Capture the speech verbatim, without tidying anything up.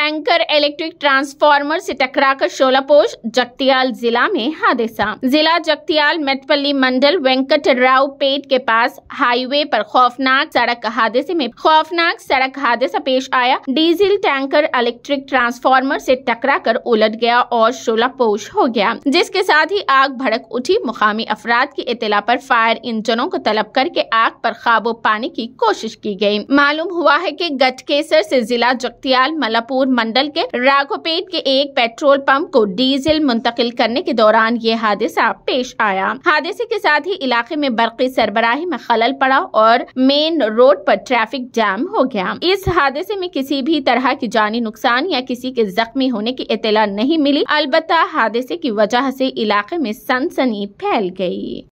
Tanker electric transformer से टकराकर शोलापोश जगतियाल जिला में हादसा। जिला जगतियाल मेटपल्ली मंडल वेंकटराव पेट के पास हाईवे पर खौफनाक सड़क हादसे में खौफनाक सड़क हादसा पेश आया। डीजल टैंकर इलेक्ट्रिक ट्रांसफार्मर से टकराकर उलट गया और शोलापोश हो गया, जिसके साथ ही आग भड़क उठी। मुकामी अफराद की इत्तला पर फायर इंजनों को तलब करके आग पर काबू पाने की कोशिश की गई। मालूम हुआ है कि गटकेसर से जिला जगतियाल मलापुर मंडल के राघोपेट के एक पेट्रोल पंप को डीजल मुंतकिल करने के दौरान ये हादसा पेश आया। हादसे के साथ ही इलाके में बरक़ी सरबराही में खलल पड़ा और मेन रोड पर ट्रैफिक जैम हो गया। इस हादसे में किसी भी तरह की जानी नुकसान या किसी के जख्मी होने की इत्तला नहीं मिली। अलबत्ता हादसे की वजह से इलाके में सनसनी फैल गई।